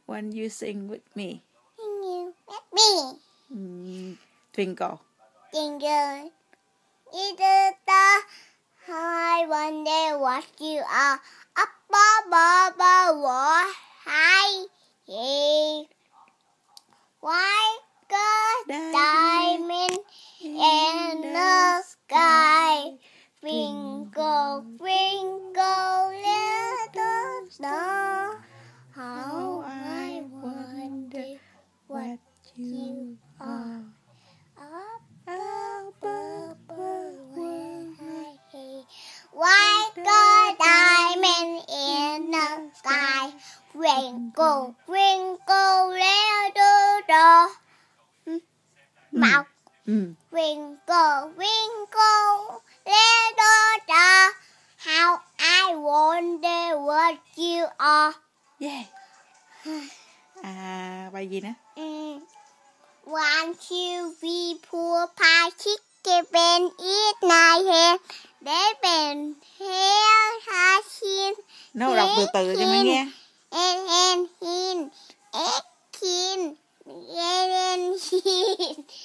when you sing with me? Twinkle. Twinkle, little star, how I wonder what you are. Up above, what high, hey. White gold diamond in the sky. Twinkle, twinkle, little star, how I wonder what you are. Up above, when I see white gold diamond in the sky. Twinkle, twinkle, little star. Mouth. Twinkle, twinkle, little star, how I wonder what you are. Yeah. Bài gì nữa? One, two, three, four, five, six, seven, eight, nine, ten. Để bền hair, has seen. Nó đọc từ từ cho mình nghe. Hin, egg, kin, hin.